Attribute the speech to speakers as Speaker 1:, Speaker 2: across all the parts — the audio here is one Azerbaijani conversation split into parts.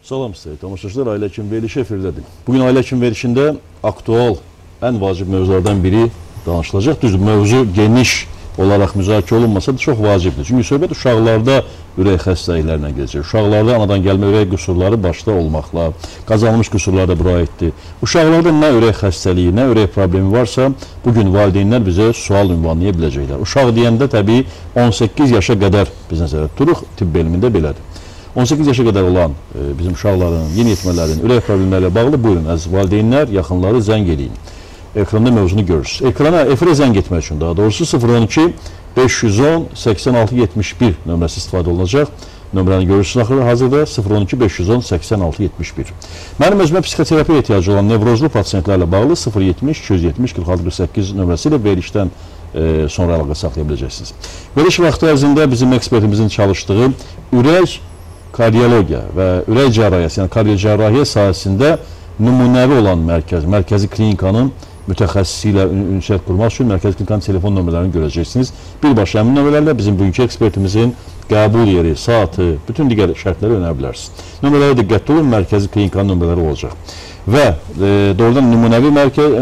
Speaker 1: Salam sizə, tamaşaçılar, Ailə Həkim verilişi efirdədir. Bugün Ailə Həkim verilişində aktual, ən vacib mövzulardan biri danışılacaq. Düzdür, mövzu geniş olaraq müzakirə olunmasa da çox vacibdir. Çünki söhbət uşaqlarda ürək xəstəliklərinə gedəcək. Uşaqlarda anadan gəlmə ürək qüsurları başda olmaqla, qazanılmış qüsurlar da bura aiddir. Uşaqlarda nə ürək xəstəliyi, nə ürək problemi varsa, bugün valideynlər bizə sual ünvanlaya biləcəklər. Uşaq deyəndə təbii 18 yaşa qədər biz nəzərdə tuturuq, tibb elmində belədir. 18 yaşa qədər olan bizim uşaqların, yeniyetmələrin ürək problemləri ilə bağlı buyurun, əziz valideynlər, yaxınları zəng edin. Ekranda mövzunu görürsünüz. Ekrana, efirə zəng etmək üçün daha doğrusu 012 510 86 71 nömrəsi istifadə olunacaq. Nömrəni görürsünüz axırda hazırda 012 510 86 71. Mənim özümə psixoterapiya ehtiyacı olan nevrozlu pasientlərlə bağlı 070 270 46 48 nömrəsi ilə verilişdən sonra əlaqə saxlaya biləcəksiniz. Veriliş vaxtı ərzində bizim ekspertimizin çalışdığı ürək kardiologiya və ürək cərrahiyyəsi, yəni kardiocərrahiyyə sahəsində nümunəvi olan mərkəzi klinikanın mütəxəssisi ilə ünsiyyət qurmaq üçün mərkəzi klinikanın telefon nömrələrini görəcəksiniz. Birbaşa həmin nömrələrlə bizim bugünkü ekspertimizin qəbul yeri, saatı, bütün digər şərtləri öyrənə bilərsiniz. Nömrələrə diqqətli olun, mərkəzi klinikanın nömrələri olacaq. Və doğrudan nümunəvi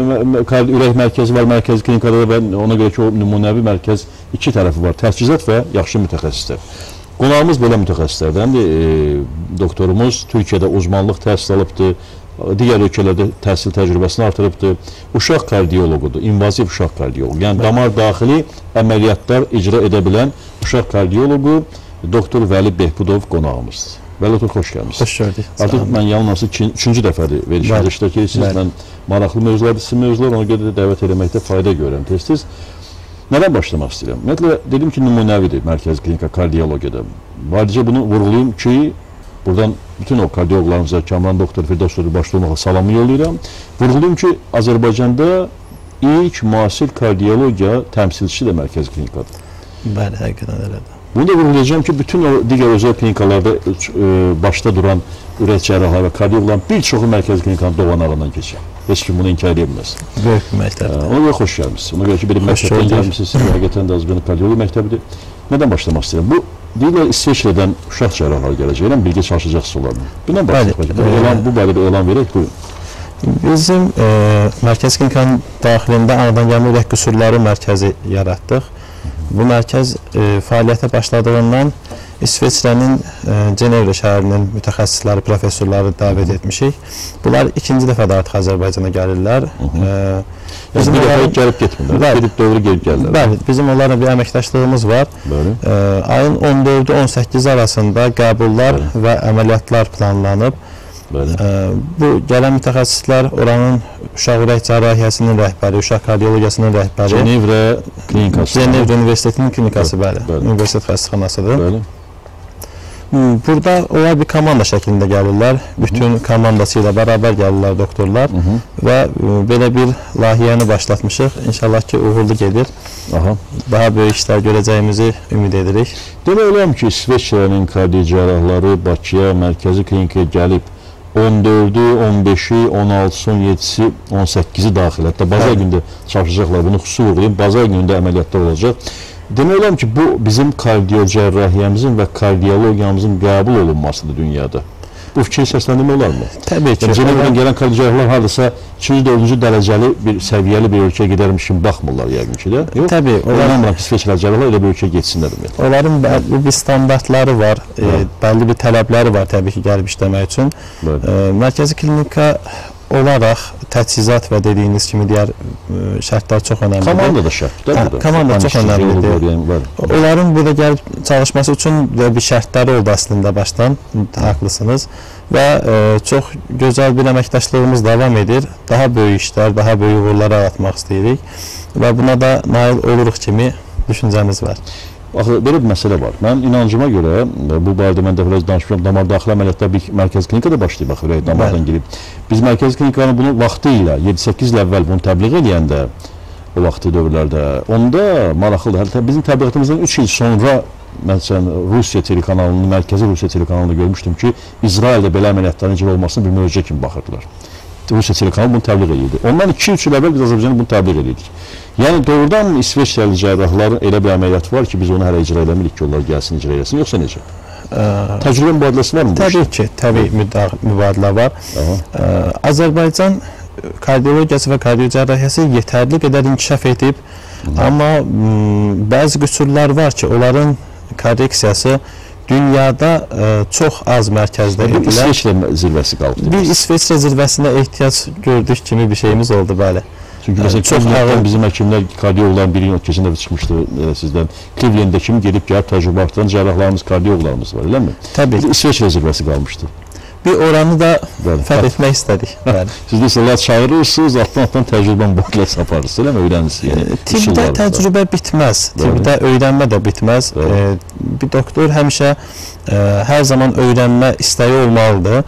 Speaker 1: ürək mərkəzi var mərkəzi klinikada və ona görə ki, o nümunəvi mərkəz iki tərəfi var, təchizat və yaxşı mütəxəssislər. Qonağımız belə mütəxəssislərdəndir. Doktorumuz Türkiyədə uzmanlıq təhsil alıbdır, digər ölkələrdə təhsil təcrübəsini artırıbdır. Uşaq kardioloqudur, invaziv uşaq kardioloq. Yəni damar daxili əməliyyatlar icra edə bilən uşaq kardioloqu Doktor Vəli Behbudov qonağımızdır. Vəli doktor, xoş gəlmişsiniz.
Speaker 2: Xoş gördük.
Speaker 1: Artıq mən yanılmasa üçüncü dəfədir verilişimizdə iştirak edirsiniz. Mən maraqlı mövzulardır, sizin mövzular, ona görə də dəvət eləməkdə fayda görürəm tez-tez. Nədən başlamaq istəyirəm? Ümumiyyətlə, dedim ki, nümunəvidir mərkəzi klinika kardiologiyada. Ayrıca bunu vurğulayım ki, buradan bütün o kardioloqlarımıza, Kamran doktor, Firdevs doktor başda olmaqla salamı yollayıram. Vurğulayım ki, Azərbaycanda ilk müasir kardiologiya təmsilçisi də mərkəzi klinikadır.
Speaker 2: Bəli, həqiqətən elədir.
Speaker 1: Bunu da vurğulayacağım ki, bütün o digər özəl klinikalarda başda duran ürək cərrahları və kardioloqların bir çoxu mərkəzi klinikanın doğanağından keçir. Heç kim bunu inkar edə bilməz.
Speaker 2: Böyük bir məktəbdir.
Speaker 1: Ona görə xoş gəlmişsiniz. Ona görə ki, bir məktəbdən gəlmişsiniz, həqiqətən də Azərbaycan kardiologiya məktəbidir. Nədən başlamaq istəyirəm? Bu, deyirlər, İsveçrədən uşaq cərrahları gələcək, elə bilgi çalışacaqsınız onlarla. Bundan başlayaq. Bu barədə elan verək, buyurun.
Speaker 2: Bizim mərkəzi klinikanın daxilində anadan gəlmə ürək qüsurları mərkəzi yaratdıq. Bu mərkəz fəaliyyətə başladığından İsveçrənin Cenevra şəhərinin mütəxəssisləri, professorları dəvət etmişik. Bunlar ikinci dəfə də artıq Azərbaycana gəlirlər.
Speaker 1: Bizim bir dəfə gəlib getmirlər, gedib doğru gelib gəlirlər.
Speaker 2: Bəli, bizim onlarla bir əməkdaşlığımız var. Ayın 14-18 arasında qəbullar və əməliyyatlar planlanıb. Bu gələn mütəxəssislər oranın uşaq ürək cərrahiyyəsinin rəhbəri, uşaq kardiologiyasının rəhbəri.
Speaker 1: Cenevra klinikası.
Speaker 2: Cenevra Universitetinin klinikası, bəli. Universitet xəstəxanasıdır. Burada onlar bir komanda şəklində gəlirlər. Bütün komandası ilə bərabər gəlirlər doktorlar. Və belə bir layihəni başlatmışıq. İnşallah ki, uğurlu gedir. Daha böyük işlər görəcəyimizi ümid edirik.
Speaker 1: Demək olarım ki, İsveçrənin kardiocərrahları Bakıya, mərkəzi klinikaya gəlib 14-ü, 15-i, 16-sı, 17-si, 18-i daxil. Hətta bazar gündə çalışacaqlar, bunu xüsusi vurğulayım. Bazar günündə əməliyyatlar olacaq. Demək olarım ki, bu bizim kardiocərrahiyyəmizin və kardiologiyamızın qəbul olunmasıdır dünyada. Bu fikri səsləndirmək olarmı?
Speaker 2: Təbii ki.
Speaker 1: Cenevradan gələn kardiocərrahlar hardasa 2-4-cü dərəcəli bir səviyyəli bir ölkəyə gedərmiş kimi baxmırlar yəqin ki də.
Speaker 2: Təbii.
Speaker 1: İnanmıram ki, İsveçrəli cərrahlar elə bir ölkəyə getsinlər.
Speaker 2: Onların bəlli bir standartları var, bəlli bir tələbləri var təbii ki, gəlib işləmək üçün. Mərkəzi klinika olaraq təchizat və dediyiniz kimi digər şərtlər çox önəmlidir.
Speaker 1: Komanda da şərtdir.
Speaker 2: Komanda çox önəmlidir. Onların burada gəlib çalışması üçün bir şərtləri oldu əslində başdan, haqlısınız. Və çox gözəl bir əməkdaşlığımız davam edir. Daha böyük işlər, daha böyük uğurlara atmaq istəyirik və buna da nail oluruq kimi düşüncəmiz var.
Speaker 1: Axı, belə bir məsələ var. Mənim inancıma görə, bu barədə mən dəfələrlə danışmışam, damar daxili əməliyyatlar bir mərkəzi klinikada başlayıb, axı, ürək damardan girib. Biz mərkəzi klinikanın bunu vaxtı ilə, 7-8 il əvvəl bunu təbliğ edəndə, o vaxtı dövrlərdə, onda maraqlıdır. Hətta bizim təbliğatımızdan 3 il sonra, məsələn, Rusiya telekanalını, mərkəzi Rusiya telekanalını görmüşdüm ki, İsraildə belə əməliyyatların icra olmasını bir möcüzə kimi baxırdılar. Rusiya telekanalı bunu təbliğ edirdi. Ondan 2-3 il əvvəl biz Azərbaycanı bunu təbliğ edirdik. Yəni doğrudan İsveçrəli cərrahların elə bir əməliyyat var ki, biz onu hələ icra eləmirik ki, onlar gəlsin, icra eləsin, yoxsa necə? Təcrübə mübadiləsi varmı?
Speaker 2: Təbii ki, təbii mübadilə var. Azərbaycan kardiologiyası və kardiyocərrahiyyəsi yetərli qədər inkişaf edib, amma bəzi qüsurlar var ki, onların korreksiyası dünyada çox az mərkəzdə edilir.
Speaker 1: Bir İsveçrə zirvəsi qaldı.
Speaker 2: Bir İsveçrə zirvəsinə ehtiyac gördük kimi bir şeyimiz oldu, bəli.
Speaker 1: Çünki məsələn, çox ağır bizim həkimlər, kardiyologların biri keçən dəfə çıxmışdı sizdən. Cleveland'da kimi gedib gəlib təcrübə artıran cərrahlarımız, kardiyologlarımız var, eləmi?
Speaker 2: Təbii.
Speaker 1: İsveçrə zirvəsi qalmışdı.
Speaker 2: Bir oranı da fəth etmək istədik.
Speaker 1: Siz də sizlər çağırırsınız, altdan təcrübə mübadiləsi aparırsınız, eləmi? Öyrənirsiniz.
Speaker 2: Tibbdə təcrübə bitməz, tibbdə öyrənmə də bitməz. Bir doktor həmişə hər zaman öyrənmə istəyi olmalıdır.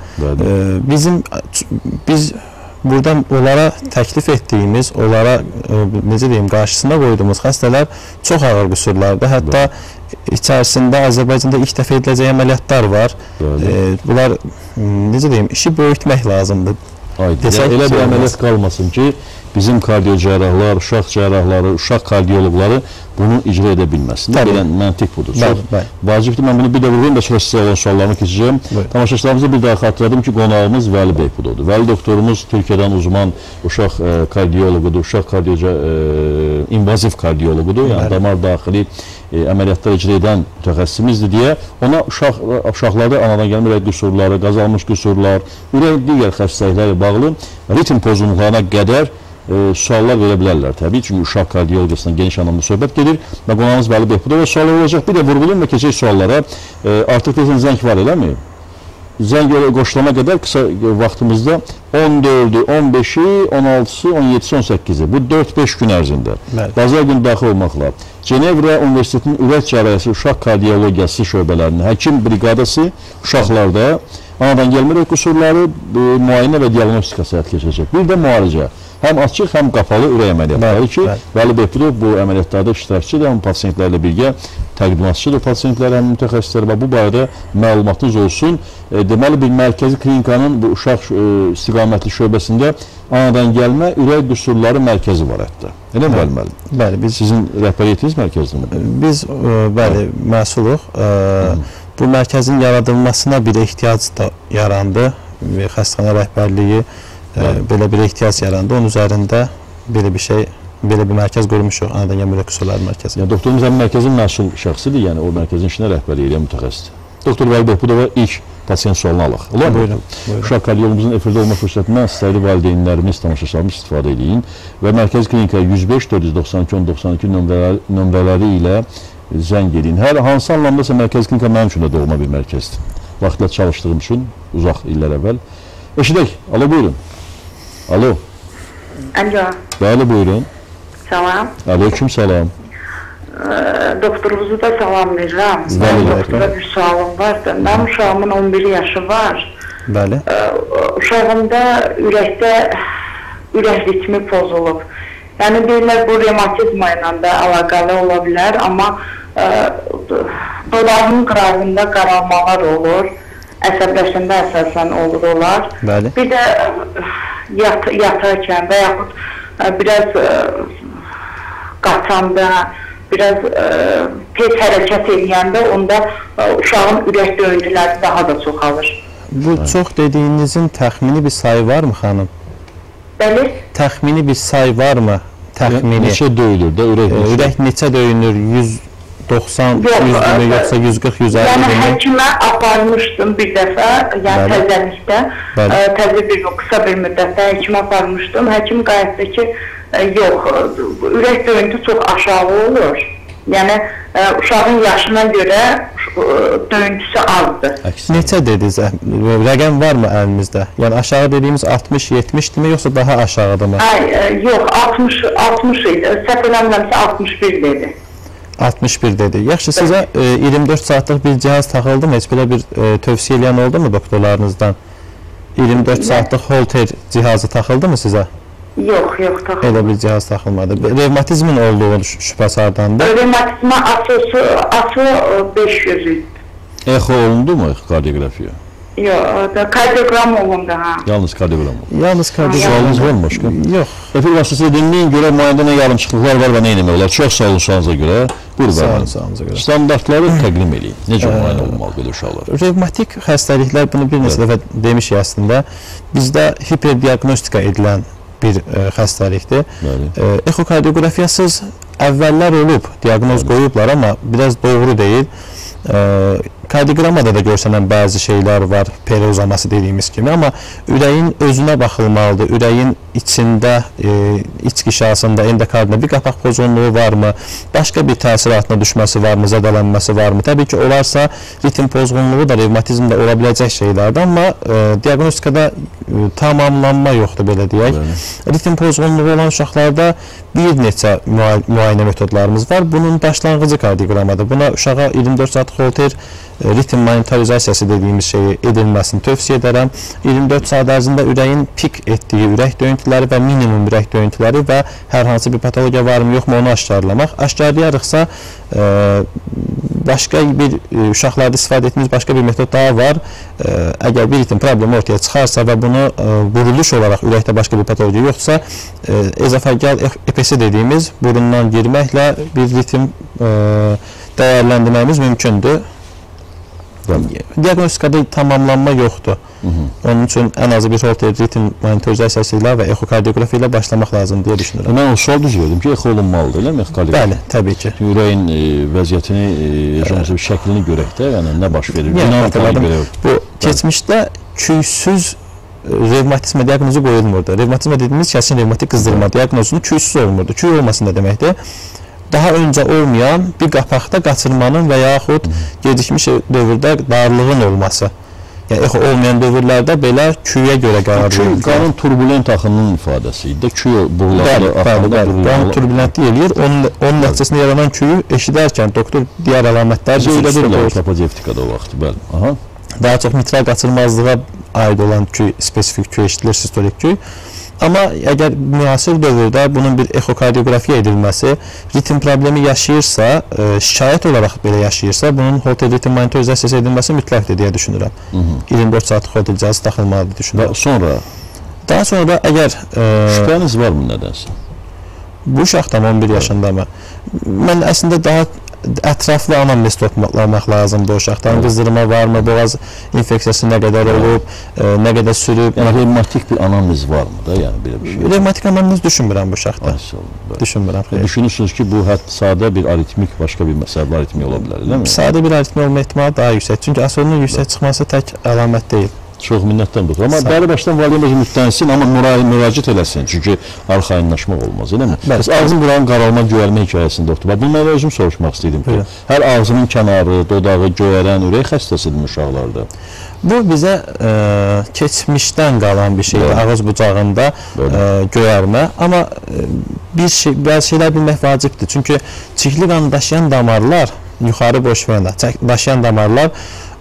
Speaker 2: Biz burada onlara təklif etdiyimiz, onlara necə deyim, qarşısına qoyduğumuz xəstələr çox ağır qüsurlardır. Hətta içərisində Azərbaycanda ilk dəfə ediləcək əməliyyatlar var. Bunlar, necə deyim, işi böyütmək lazımdır.
Speaker 1: Elə bir əməliyyat qalmasın ki, bizim kardiyocərrahlar, uşaq cərrahları, uşaq kardiyoloqları bunu icra edə bilməsin. Gələn məntiq budur. Çox vacibdir. Mən bunu bir də vurayım da sonra sizə olan suallarımı keçəcəyim. Tamaşaçılarımıza bir daha xatırladım ki, qonağımız Vəli Beypudodur. Vəli doktorumuz Türkiyədən uzman uşaq kardiyoloqudur, uşaq invaziv kardiyoloqudur. Yəni damar daxili əməliyyatlar icra edən mütəxəssisimizdir deyə ona uşaqlarda anadan gəlmə ürək qüsurları, qazalmış qüsurlar, ürək digər xəstəliklərlə bağlı ritm pozunluqlarına qədər suallar verə bilərlər təbii. Çünki uşaq kardiyologiyasından geniş anlamda söhbət gedir və qonağımız Vəli Beypudov və suallar olacaq. Bir də vurğulayım və keçək suallara. Artıq deyəsən zəng var, eləmi? Zəng qoşulana qədər qısa vaxtımızda 14-ü, 15-i, 16-sı, 17-si, 18-i bu 4-5 gün ərzində bazar günü daxil olmaqla Cenevra Universitetinin ürək cərrahiyəsi uşaq kardiyologiyası şöbələrinin həkim briqadası uşaqlarda anadan gəlmə ürək qüsurları müayinə və diaqnostikası həyata keçirecək. Bir də müalicə. Həm açıq, həm qapalı ürək əməliyyatları ki, Vəli Beypudov bu əməliyyatlarda iştirakçıdır, həm pasientlərlə birgə təqdimatçıdır pasientlər, həm mütəxəssislər və bu barədə məlumatınız olsun. Deməli, bir mərkəzi klinikanın bu uşaq istiqamətli şöbəsində anadan gəlmə ürək qüsurları mərkəzi var hətta. Elə mi Vəli?
Speaker 2: Bəli.
Speaker 1: Sizin rəhbəriyyətiniz mərkəzində?
Speaker 2: Biz, bəli, məsuluq. Bu mərkəzin yaradılmasına bir ehtiyac da yarandı. Xəstəxana rəhbərliyi belə bir ehtiyac yarandı. Onun üzərində belə bir şey, belə bir mərkəz qurmuşuq, anadan gəlmə ürək qüsurları mərkəzi.
Speaker 1: Yəni, doktorumuz həm mərkəzin məsul şəxsidir, yəni o mərkəzin işinə rəhbərlik edən mütəxəssisdir. Doktor Vəli Beypudova ilk pasiyent sualını alaq.
Speaker 2: Buyurun.
Speaker 1: Uşaq kardiyologumuzun efirdə olma fürsətindən istəyili valideynlərimiz, tamaşaçılarımız istifadə edin və Mərkəzi Klinika 105-492-92 nömrələri ilə zəng edin. Hər hansı anlamdasa Mərkəzi Klinika mənim üçün də doğma bir mərkəzdir. Vaxtla çalışdığım üçün uzaq illər əvvəl. Eşidək, alo buyurun. Alo.
Speaker 3: Alo.
Speaker 1: Bəli, buyurun.
Speaker 3: Salam.
Speaker 1: Aleyküm salam.
Speaker 3: Doktorunuzu da salamlayıram. Doktora bir sualım vardı. Mənim uşağımın 11 yaşı var.
Speaker 2: Bəli.
Speaker 3: Uşağımda ürəkdə ürək ritmi pozulub. Yəni deyirlər bu revmatizma ilə də əlaqəli ola bilər, amma dodağının qırağında qaralmalar olur. Əsəbləşəndə əsasən olur olar.
Speaker 2: Bəli.
Speaker 3: Bir də yatarkən və yaxud biraz qaçanda, biraz tez hərəkət edəndə onda uşağın ürək döyüntüləri daha da çoxalır.
Speaker 2: Bu çox dediyinizin təxmini bir sayı varmı xanım?
Speaker 3: Bəli.
Speaker 2: Təxmini bir sayı varmı? Təxmini.
Speaker 1: Neçə döyülür də ürək?
Speaker 2: Ürək neçə döyünür? 190, 100 mi, yoxsa 140, 150 mi?
Speaker 3: Yəni həkimə aparmışdım bir dəfə, yəni təzəlikdə, təzə bir qısa bir müddətdə həkimə aparmışdım. Həkim qayıtdı ki, yox, ürək döyüntü çox aşağı olur. Yəni uşağın yaşına görə döyüntüsü azdır.
Speaker 2: Neçə dediniz? Rəqəm varmı əlinizdə? Yəni aşağı dediyimiz 60-70 mi, yoxsa daha aşağıdır mı?
Speaker 3: Yox, 60 idi. Səhv eləmirəmsə 61 dedi.
Speaker 2: 61 dedi. Yaxşı, sizə 24 saatlıq bir cihaz taxıldı mı? Heç belə bir tövsiyə eləyən oldu mu doktorlarınızdan? 24 saatlıq Holter cihazı taxıldı mı sizə?
Speaker 3: Yox, taxılmadı.
Speaker 2: Elə bir cihaz taxılmadı. Revmatizmin olduğu şübhəsi hardandır?
Speaker 3: Revmatizma ASO 500 idi.
Speaker 1: Exo olundu mu kardiografiya?
Speaker 3: Yox, kardioqram olundu, ha.
Speaker 1: Yalnız kardioqram olundu.
Speaker 2: Yalnız kardioqram.
Speaker 1: Sualınız var mı başqa?
Speaker 2: Yox.
Speaker 1: Efir vasitəsilə dinləyin görə müayinədə nə yarımçıqlıqlar var və nə eləmək olar? Çox sağ olun sualınıza görə.
Speaker 2: Sağ olun.
Speaker 1: Standartları təqdim edin. Necə müayinə olmalı belə uşaqlar?
Speaker 2: Revmatik xəstəliklər, bunu bir neçə dəfə demişik əslində, bizdə hiperdiaqnostika edilən bir xəstəlikdir. Ekokardioqrafiyasız əvvəllər olub, diaqnoz qoyublar, amma biraz doğru deyil. Kardiogramada da görsənən bəzi şeylər var, peri uzaması dediyimiz kimi, amma ürəyin özünə baxılmalıdır. Ürəyin içində, iç qişasında, endokardında bir qapaq pozğunluğu varmı, başqa bir təsir altına düşməsi varmı, zədələnməsi varmı? Təbii ki, olarsa ritim pozğunluğu da revmatizmdə ola biləcək şeylərdir, amma diaqnostikada tamamlanma yoxdur, belə deyək. Ritim pozğunluğu olan uşaqlarda bir neçə müayinə metodlarımız var. Bunun başlanğıcı kardiogramadır. Buna uşağa 24 saat Holter ritim monitorizasiyası dediyimiz şeyi edilməsini tövsiyə edərəm. 24 saat ərzində ürəyin pik etdiyi ürək döyüntüləri və minimum ürək döyüntüləri və hər hansı bir patologiya varmı, yoxmu onu aşkarlamaq. Aşkarlayarıqsa başqa bir uşaqlarda istifadə etdiyimiz başqa bir metod daha var. Əgər bir ritim problemi ortaya çıxarsa və bunu vuruluş olaraq ürəkdə başqa bir patologiya yoxdursa, ezofageal epesi dediyimiz burundan girməklə bir ritim dəyərləndirməyimiz mümkündür. Diaqnostikada tamamlanma yoxdur. Onun üçün ən azı bir Holter ritim monitorizasiyası ilə və ekokardioqrafiya ilə başlamaq lazım deyə düşünürəm.
Speaker 1: Mən o sual düz verdim ki, exo olunmalıdır, elə mi?
Speaker 2: Bəli, təbii ki.
Speaker 1: Ürəyin vəziyyətini, şəklini görək də, yəni nə baş verir?
Speaker 2: Bu, keçmişdə küysüz revmatizmə diaqnozu qoyulmurdu. Revmatizmə dediyimiz kəsin revmatik qızdırma diaqnozunu küysüz olmurdu. Küy olması nə deməkdir? Daha öncə olmayan bir qapaqda qaçırmanın və yaxud gecikmiş dövrdə darlığın olması. Yəni, exo olmayan dövrlərdə belə küyə görə qərar verilir.
Speaker 1: Qanın turbulent axının ifadəsi idi. Küy buğuları axında
Speaker 2: qanın turbulentlik eləyir. Onun nəticəsində yaranan küyü eşidərkən doktor digər əlamətlər
Speaker 1: söylədir. Kapacevtikada o vaxt, bəli.
Speaker 2: Daha çox mitral qaçırmazlığa aid olan küy, spesifik küy eşidilir, sistolik küy. Amma əgər müasir dövrdə bunun bir ekokardioqrafiya edilməsi, ritim problemi yaşayırsa, şikayət olaraq belə yaşayırsa, bunun Holter ritim monitorizasiyası edilməsi mütləqdir deyə düşünürəm. 24 saat Holter cihazı taxılmalıdır düşünürəm. Daha sonra da əgər...
Speaker 1: Şübhəniz varmı nədənsə?
Speaker 2: Bu uşaqdan 11 yaşında mı? Mən əslində daha ətraflı anamnez toplamaq lazımdır o uşaqdan. Qızdırma varmı, boğaz infeksiyası nə qədər olub, nə qədər sürüb.
Speaker 1: Yəni, revmatik bir anamnez varmı da, yəni belə bir şey?
Speaker 2: Revmatik anamnez düşünmürəm bu uşaqda. Düşünmürəm.
Speaker 1: Düşünürsünüz ki, bu sadə bir aritmik, başqa bir məsələli aritmiya ola bilər, elə mi?
Speaker 2: Sadə bir aritmiya olma ehtimalı daha yüksək. Çünki ASO-nun yüksək çıxması tək əlamət deyil.
Speaker 1: Çox minnətdən budur. Amma bəri başdan valideyn özü müstənsin, amma müraciət eləsin. Çünki arxayınlaşmaq olmaz, elə mi? Ağzın qulağın qaralma, göyərmə hekayəsində oxudur. Bunları özüm soruşmaq istəyirdim ki, hər ağzının kənarı, dodağı göyərən ürək xəstəsidir uşaqlarda.
Speaker 2: Bu bizə keçmişdən qalan bir şeydir, ağız bucağında göyərmə. Amma bəzi şeylər bilmək vacibdir. Çünki çirkli qanı daşıyan damarlar, yuxarı boş vena daşıyan damarlar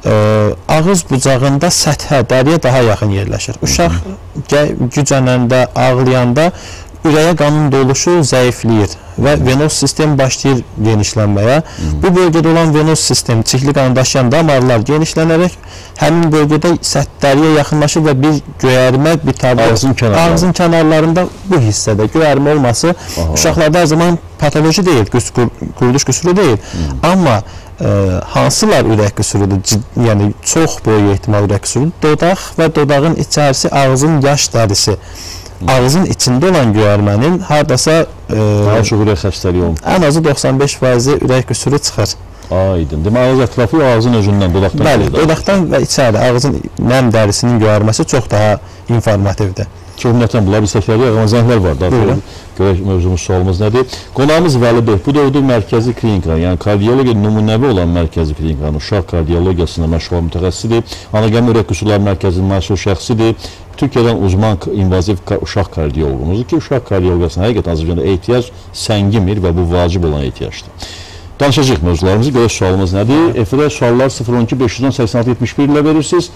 Speaker 2: ağız bucağında səthə, dəriyə daha yaxın yerləşir. Uşaq gücənəndə, ağlayanda ürəyə qanın doluşu zəifləyir və venoz sistem başlayır genişlənməyə. Bu bölgədə olan venoz sistem, çirkli qanı daşıyan damarlar genişlənərək həmin bölgədə dəriyə yaxınlaşır və bir göyərmə, bir tabi ağzın kənarlarında bu hissədə göyərmə olması uşaqlarda hər zaman patoloji deyil, quruluş qüsuru deyil. Amma hansılar ürək qüsurudur, yəni çox böyük ehtimal ürək qüsurudur, dodaq və dodağın içərisi ağzın yaş dərisi. Ağzın içində olan göyərmənin haradasa
Speaker 1: daha çox ürək xəstəliyi olmur.
Speaker 2: Ən azı 95% ürək qüsuru çıxır.
Speaker 1: Aydın. Demək, ağız ətrafı ağzın özündən, dodaqdan.
Speaker 2: Bəli, dodaqdan və içəri ağzın nəm dərisinin göyərməsi çox daha informativdir.
Speaker 1: Çox minnətən bunlar biz təkrar amma zənglər var. Görək mövzumuz, sualımız nədir? Qonağımız Vəli bəy, bu dövrdə mərkəzi klinika, yəni kardiologiya nümunəvi olan mərkəzi klinikanın uşaq kardiologiyasına məşğul mütəxəssisidir. Anaqəm ürək qüsurları mərkəzinin məsul şəxsidir. Türkiyədən uzman invaziv uşaq kardiologumuzdur ki, uşaq kardiologiyasına həqiqətən Azərbaycanda ehtiyac səngimir və bu vacib olan ehtiyacdır. Danışacaq mövzularımızı, görək sualımız nədir? Efirə suallar 012-586-71 ilə verirsiniz.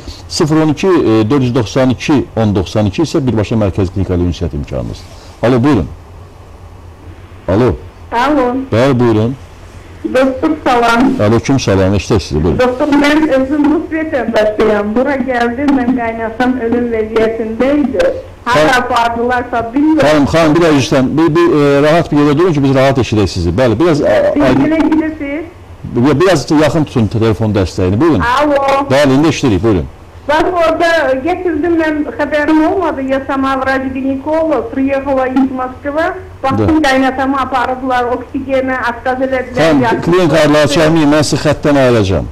Speaker 1: 012-492-1092 isə birbaşa mərkəzi klinika ilə ünsiyyət imkanınızdır. Alo, buyurun. Alo.
Speaker 3: Alo.
Speaker 1: Bəli, buyurun.
Speaker 3: Doktor salam.
Speaker 1: Aleyküm salam, eşitək sizi, buyurun.
Speaker 3: Doktor, mən özüm Rusiyet əmbəşliyəm. Bura gəldim, mən qaynatam ölüm vəziyyətindəydi. Hala apardılarsa bilmiyorum.
Speaker 1: Xanım, biraz üstən, rahat bir yerdə durun ki, biz rahat eşidək sizi. Bəli, biraz...
Speaker 3: Bilgilə gidirsiniz.
Speaker 1: Biraz yaxın tutun telefon dəstəyini, buyurun.
Speaker 3: Alo.
Speaker 1: Bəli, indi eşidirik, buyurun.
Speaker 3: Bak orada getirdim, ben haberim olmadı. Я сама врач-гинеколог, приехала из Москвы. Baktım qaynatamı apardılar, oksigeni askaz elədilər.
Speaker 1: Xanım, klinik adları çəkməyin, mən sizi xəttdən ayıracağım.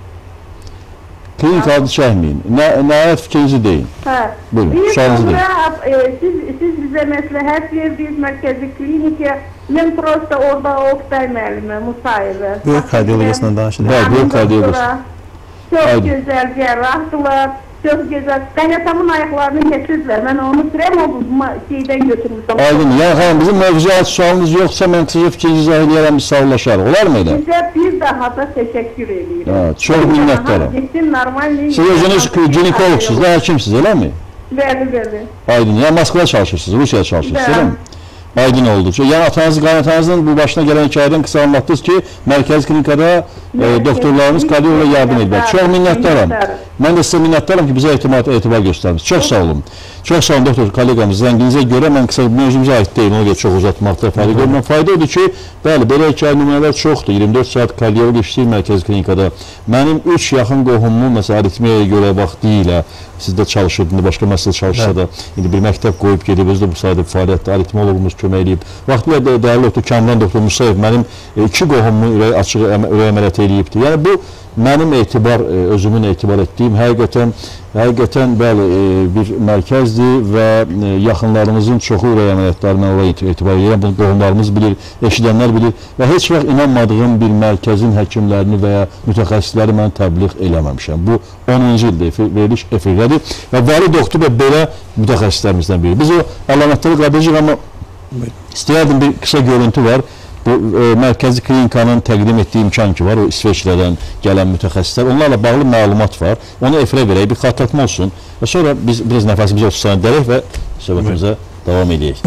Speaker 1: Klinik adı çəkməyin. Nəhayət fikrinizi deyin. Buyurun, sualınızı deyin.
Speaker 3: Siz bize məsləhət verdiniz mərkəzi klinikə. Ben просто orada Oktay müəllimi, Musayevi.
Speaker 2: Böyük kardiyologiyasından danışılır.
Speaker 1: Bəli, böyük kardiyologiyası.
Speaker 3: Çok güzel cerrahtılar, çok güzel. Qaynatamın ayaklarını kesildiler. Ben onu Tremol şeyden götürmüştüm.
Speaker 1: Aydın, yani xanım, bizim mövzuat sualınız yoksa mən sizə fikrinizi izah edərəm, biz sağlaşarıq. Olar mı elə?
Speaker 3: Size bir daha da teşekkür ediyorum.
Speaker 1: Çok minnətdarım. Siz özünüz ginekologsunuz da, həkimsiniz, elə mi?
Speaker 3: Bəli.
Speaker 1: Aydın, yani Moskvada çalışırsınız, Rusiyada çalışırsınız, elə mi? Aydın oldu. Yani atanızı, qaynatanızın bu başına gelen hikayeden kısa anlattınız ki, mərkəzi klinikada doktorlarımız kardiyoloğa yardım edirlər. Çox minnətdaram. Mən də sizə minnətdaram ki, bizə etibar göstərdiniz. Çox sağ olun. Çox sağ olun doktor kolleqamız. Zənginizə görə mən kısa mövzumuza aid deyil, ona görə çox uzatmaqda fayda görməm. Fayda odur ki, bəli, belə hikayə nümunələr çoxdur. 24 saat kardiyoloq işləyir mərkəzi klinikada. Mənim 3 yaxın qohumumun, məsələn, aritmiyaya görə bax deyilə, sizdə çalışır, indi başqa məsələ çalışsa da, indi bir məktəb qoyub gedib, özü də bu sayda fəaliyyətdə aritmiyologumuz kömək edib. Vaxtıyla dəyərli doktor Kamran doktor Musayev mənim 2 qohumumu ürək əməliyyat eləyibdir. Yəni bu mənim özümün etibar etdiyim həqiqətən bəli bir mərkəzdir və yaxınlarımızın çoxu ürək əməliyyatlarına oraya etibar edirəm. Bunu qohumlarımız bilir, eşidənlər bilir və heç vaxt inanmadığım bir mərkəzin həkimlərini və ya mütəxəssisləri mən təbliğ eləməmişəm. Bu 10-cu ildə veriliş efirdədir və vali doktor da belə mütəxəssislərimizdən biri. Biz o əlamətləri qadacaq, amma istəyərdim bir qısa görüntü var. Bu mərkəzi klinikanın təqdim etdiyi imkan ki var, o İsveçrədən gələn mütəxəssislər, onlarla bağlı məlumat var. Onu efirə verək, bir xatırlatma olsun və sonra biz biraz nəfəsimizi 30 saniyə dərək və söhbətimizə davam edək.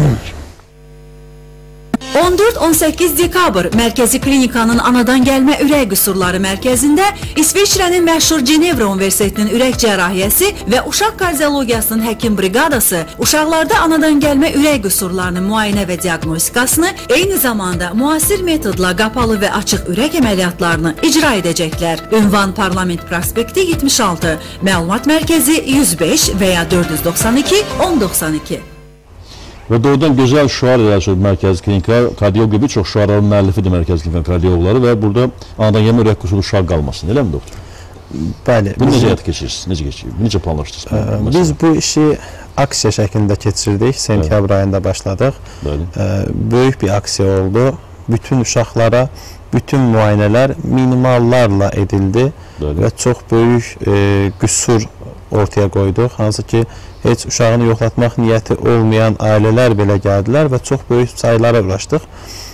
Speaker 4: 14-18 dekabr Mərkəzi Klinikanın anadan gəlmə ürək qüsurları mərkəzində İsveçrənin məşhur Cenevra Universitetinin ürək cərrahiyyəsi və uşaq kardiologiyasının həkim briqadası uşaqlarda anadan gəlmə ürək qüsurlarının müayinə və diaqnostikasını, eyni zamanda müasir metodla qapalı və açıq ürək əməliyyatlarını icra edəcəklər. Ünvan Parlament Prospekti 76, Məlumat Mərkəzi 105 və ya 492 1092.
Speaker 1: Və doğrudan gözəl şüar yaratır mərkəzi klinika, kardiyoloq gibi çox şüarların müəllifidir mərkəzi klinika kardiyoloqları və burada anadan gəlmə ürək qüsuru uşaq qalmasın, elə mi doktor?
Speaker 2: Bəli.
Speaker 1: Bunu necə həyata keçirirsiniz, necə keçirirsiniz, necə planlaşdınız?
Speaker 2: Biz bu işi aksiya şəklində keçirdik, sentyabr ayında başladıq. Böyük bir aksiya oldu, bütün uşaqlara bütün müayinələr minimallarla edildi və çox böyük qüsur ortaya qoyduq, hansı ki heç uşağını yoxlatmaq niyyəti olmayan ailələr belə gəldilər və çox böyük sayılara ulaşdıq.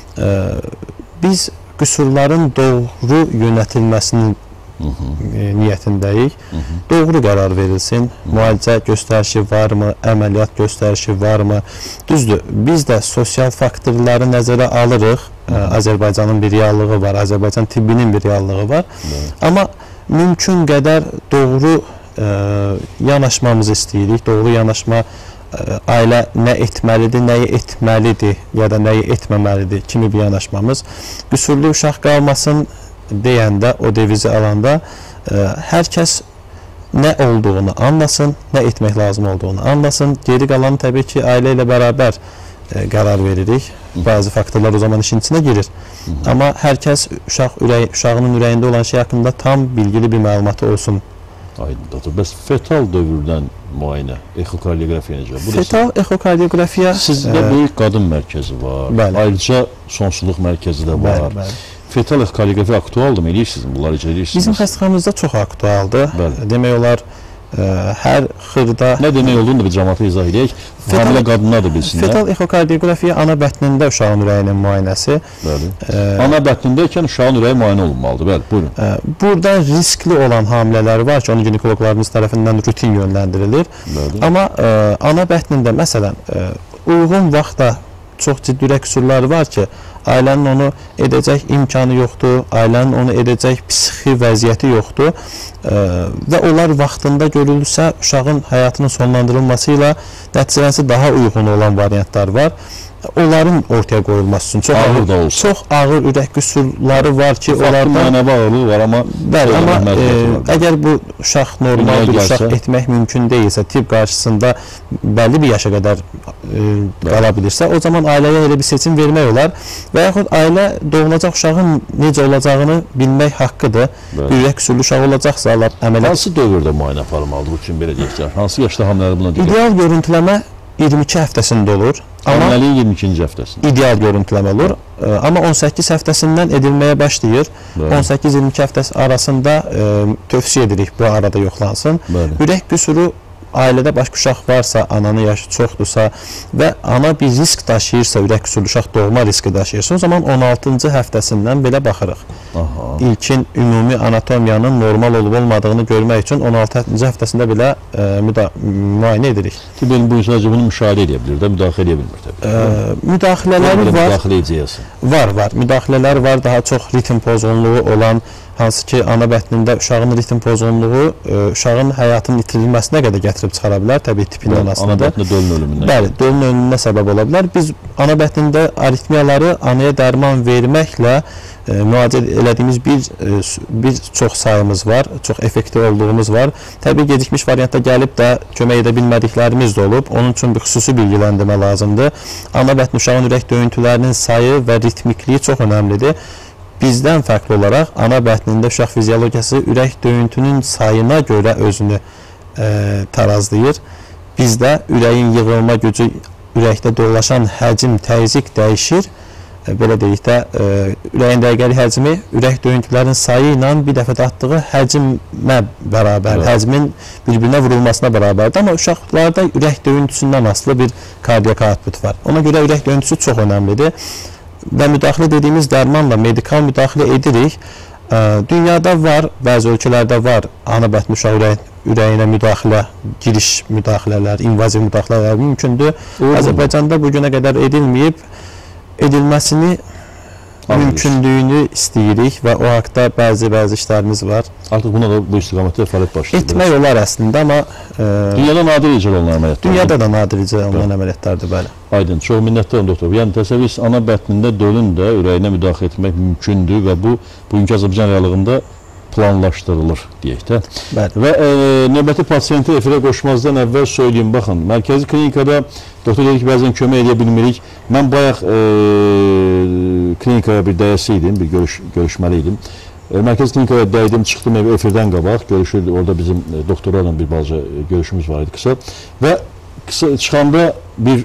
Speaker 2: Biz qüsurların doğru yönətilməsinin niyyətindəyik. Doğru qərar verilsin, müalicə göstərişi varmı, əməliyyat göstərişi varmı? Düzdür, biz də sosial faktorları nəzərə alırıq. Azərbaycanın bir reallığı var, Azərbaycan tibbinin bir reallığı var. Amma mümkün qədər doğru yanaşmamızı istəyirik. Doğru yanaşma ailə nə etməlidir, nəyi etməlidir ya da nəyi etməməlidir kimi bir yanaşmamız. Qüsurlu uşaq qalmasın deyəndə, o devizi alanda hər kəs nə olduğunu anlasın, nə etmək lazım olduğunu anlasın. Geri qalanı təbii ki, ailə ilə bərabər qərar veririk. Bəzi faktorlar o zaman işin içinə girir. Amma hər kəs uşağının ürəyində olan şey haqqında tam bilgili bir məlumatı olsun.
Speaker 1: Aydın, bəs fetal dövrdən müayinə, ekokardiografiya necə?
Speaker 2: Fetal ekokardiografiya...
Speaker 1: Sizdə böyük qadın mərkəzi var, ayrıca sonsuzluq mərkəzi də var. Fetal ekokardiografiya aktualdır mı? Eləyirsiniz, bunları icra edirsiniz?
Speaker 2: Bizim xəstəxanamızda çox aktualdır. Demək olar, hər xırda...
Speaker 1: Nə demək olduğunu da bir cəmaata izah edək, hamilə qadınlar da bilsinlər.
Speaker 2: Fetal ekokardiografiya ana bətnində uşağın ürəyinin müayinəsi.
Speaker 1: Ana bətnindəykən uşağın ürəyi müayinə olunmalıdır, bəli, buyurun.
Speaker 2: Burada riskli olan hamilələr var ki, onu ginekologlarımız tərəfindən rutin yönləndirilir. Amma ana bətnində, məsələn, uyğun vaxtda çox ciddi ürək qüsurları var ki, ailənin onu edəcək imkanı yoxdur, ailənin onu edəcək psixi vəziyyəti yoxdur və onlar vaxtında görülürsə, uşağın həyatının sonlandırılması ilə nəticələnsə daha uyğun olan variantlar var. Onların ortaya qoyulması üçün çox ağır ürək qüsurları var ki, onlarda
Speaker 1: mənəvi ağırlığı var, amma
Speaker 2: əgər bu uşaq normal bir uşaq etmək mümkün deyilsə, tibb qarşısında bəlli bir yaşa qədər qala bilirsə, o zaman ailəyə elə bir seçim vermək olar və yaxud ailə doğulacaq uşağın necə olacağını bilmək haqqıdır. Bir ürək qüsurlu uşaq olacaqsa, əməliyyat.
Speaker 1: Hansı dövrdə müayinə aparılmalıdır bu üçün belə deyək? Hansı yaşda hamilələr buna deyək?
Speaker 2: İdeal görüntüləmə 22 həftəsində olur.
Speaker 1: Həmləliyin 22-ci həftəsində.
Speaker 2: İdeal görüntüləmə olur. Amma 18 həftəsindən edilməyə başlayır. 18-22 həftəsi arasında tövsiyə edirik bu arada yoxlansın. Ürək qüsuru ailədə başqa uşaq varsa, ananın yaşı çoxdursa və ana bir risk daşıyırsa, ürək qüsurlu uşaq doğma riski daşıyırsa, o zaman 16-cı həftəsindən belə baxırıq. İlkin ümumi anatomiyanın normal olub-olmadığını görmək üçün 16-cı həftəsində belə müayinə edirik.
Speaker 1: Benim bu sadəcə bunu müşahidə edə bilir də, müdaxilə edə bilmir təbii.
Speaker 2: Müdaxilələri var.
Speaker 1: Müdaxilə edəcəyəsi.
Speaker 2: Var. Müdaxilələr var, daha çox ritm pozğunluğu olan, hansı ki, ana bətnində uşağın ritm pozğunluğu uşağın həyatının itirilməsinə qədər gətirib çıxara bilər, təbii tipinin asında.
Speaker 1: Ana bətnində dölün ölümündən.
Speaker 2: Bəli, dölün ölümünə səbəb ola bilər. Biz ana bətnində aritmiyaları anaya dərman verməklə müalicə elədiyimiz bir çox sayımız var, çox effektiv olduğumuz var. Təbii gecikmiş variantda gəlib də kömək edə bilmədiklərimiz də olub. Onun üçün bir xüsusi bilgiləndirmə lazımdır. Ana bətn uşağın ürək döyüntülərinin sayı və ritmikliyi çox önəmlidir. Bizdən fərqli olaraq ana bətnində uşaq fiziologiyası ürək döyüntünün sayına görə özünü tarazlayır. Bizdə ürəyin yığılma gücü, ürəkdə dolaşan həcm, təzyiq dəyişir. Belə deyək də, ürəyin dəqiqəli həcmi ürək döyüntülərin sayı ilə bir dəfədə atdığı həcmə bərabər, həcmin bir-birinə vurulmasına bərabərdir. Amma uşaqlarda ürək döyüntüsündən asılı bir kardiyak output var. Ona görə ürək döyüntüsü çox önəmlidir. Və müdaxilə dediyimiz dərmanla medikal müdaxilə edirik. Dünyada var, bəzi ölkələrdə var ana bətn uşaq ürəyinə müdaxilə, giriş müdaxilələr, invaziv müdaxilələr mümkündür. Azərbaycanda bu günə qədər edilməyib, edilməsini mümkündüyünü istəyirik və o haqda bəzi işlərimiz var.
Speaker 1: Artıq buna da bu istiqamətdə fəaliyyət başlayır.
Speaker 2: Etmək olar əslində, amma
Speaker 1: dünyada nadir icra olunan əməliyyatlar.
Speaker 2: Dünyada da nadir icra olunan əməliyyatlardır, bəli.
Speaker 1: Aydın, çox minnətdaram doktor. Yəni təsəvvür ana bətnində dölün də ürəyinə müdaxilə etmək mümkündür və bu bugünkü Azərbaycan reallığında planlaşdırılır deyək də. Və növbəti pasiyenti efirə qoşmazdan əvvəl söyləyim, baxın, mərkəzi klinikada doktor dedi ki, bəzən kömək edə bilmirik. Mən bayaq klinikaya bir dəyəsi idim, bir görüşməli idim. Mərkəzi klinikaya dəydim, çıxdım efirdən qabaq, görüşürdü, orada bizim doktorlarla bir balaca görüşümüz var idi qısa. Və çıxanda bir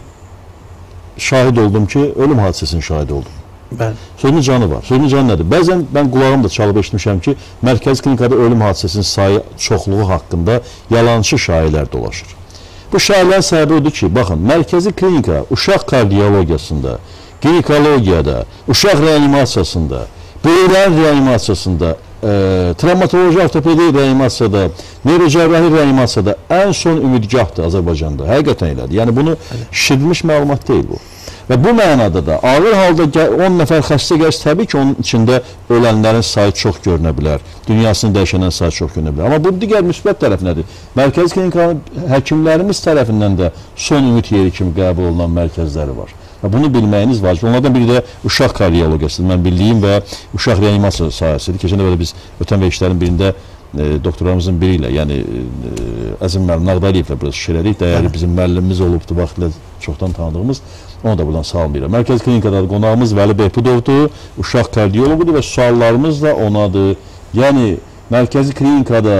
Speaker 1: şahid oldum ki, ölüm hadisəsinin şahidi oldum. Sözünün canı var. Sözünün canı nədir? Bəzən mən qulağım da çalıb eşitmişəm ki, mərkəzi klinikada ölüm hadisəsinin sayı çoxluğu haqqında yalançı şairlər dolaşır. Bu şairlərin səbəbi odur ki, baxın, mərkəzi klinika uşaq kardiyologiyasında, ginekologiyada, uşaq reanimasiyasında, böyüklərin reanimasiyasında, travmatoloji ortopedi reanimasiyada, neyrocərrahi reanimasiyada ən son ümidgahdır Azərbaycanda. Həqiqətən elədir. Yəni bunu şişirilmiş məlumat deyil bu. Və bu mənada da ağır halda 10 nəfər xəstə gəlsə, təbii ki, onun içində ölənlərin sayı çox görünə bilər. Dünyasını dəyişənlərin sayı çox görünə bilər. Amma bu digər müsbət tərəf nədir? Mərkəzi klinikanın həkimlərimiz tərəfindən də son ümid yeri kimi qəbul olunan mərkəzləri var. Və bunu bilməyiniz vacib. Onlardan biri də uşaq kardiyologiyasıdır. Mən bildiyim və uşaq reanimasiya sahəsidir. Keçən dəfə biz ötən verilişlərin birində doktorlarımızın biri ilə, yəni Əzim müəllim Nağdaliyevlə biraz şişirədik. Dəyərli bizim müəllimimiz olubdu, vaxtilə çoxdan tanıdığımız. Onu da buradan salmayıram. Mərkəzi klinikada qonağımız Vəli Behbudovdur, uşaq kardiyoloqudur və suallarımız da onadır. Yəni, mərkəzi klinikada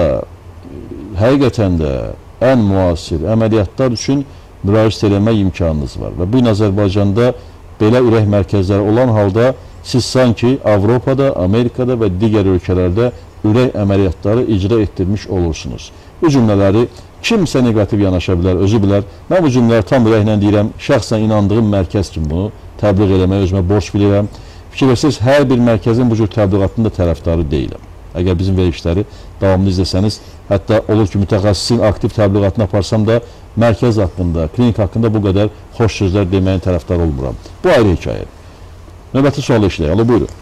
Speaker 1: həqiqətən də ən müasir əməliyyatlar üçün müraciət eləmək imkanınız var. Və bu gün Azərbaycanda belə ürək mərkəzləri olan halda siz sanki Avropada, Amerikada və digər ölkələrdə ürək əməliyyatları icra etdirmiş olursunuz. Bu cümlələri kimsə negativ yanaşa bilər, özü bilər. Mən bu cümlələri tam ürəklə deyirəm, şəxsən inandığım mərkəz kimi bunu təbliğ eləməyə özümə borc bilirəm. Fikir versəniz, hər bir mərkəzin bu cür təbliğatının da tərəfdarı deyiləm. Əgər bizim verilişləri davamlı izləsəniz, hətta olur ki, mütəxəssisin aktiv təbliğatını aparsam da mərkəz haqqında, klinik haqqında bu qədər xoş sözlər deməyin tərəfdarı olmuram. Bu ayrı hekayədir. Növbəti sualı eşləyək. Alo, buyurun.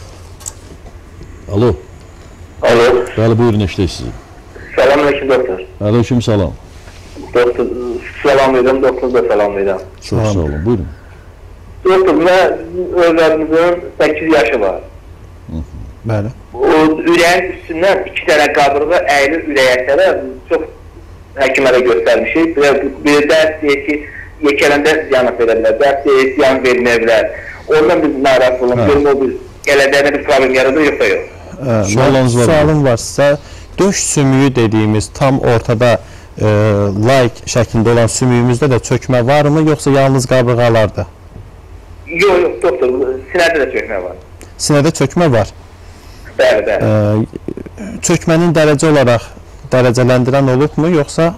Speaker 1: Alo.
Speaker 5: Alo.
Speaker 1: Bəli, buyurun, eşləyək sizi.
Speaker 5: Selamünaleyküm doktor.
Speaker 1: Aleyküm salam.
Speaker 5: Doktor, selamlayıram, doktor da selamlayıram.
Speaker 1: Çox sağ olun, buyurun.
Speaker 5: Doktor, övladımızın 8 yaşı var.
Speaker 2: Bəli.
Speaker 5: O ürəyin üstündən 2 dənə qabırğa əyilir ürəyə tərəf. Çox həkimə də göstərmişik. Bir də deyir ki, yekələndə ziyanı verə bilər, dərs ziyan verməyə bilər. Ondan biz narahat olun, görüm o bir gələcəkdə bir problem yaradır, yoxsa yox.
Speaker 2: Sualım varsa, döş sümüyü dediyimiz tam ortada laik şəklində olan sümüyümüzdə də çökmə varmı, yoxsa yalnız qabırğalarda?
Speaker 5: Yox, doktor, sinədə də çökmə var.
Speaker 2: Sinədə çökmə var?
Speaker 5: Bəli, bəli.
Speaker 2: Çökmənin dərəcə olaraq dərəcələndirən olubmu, yoxsa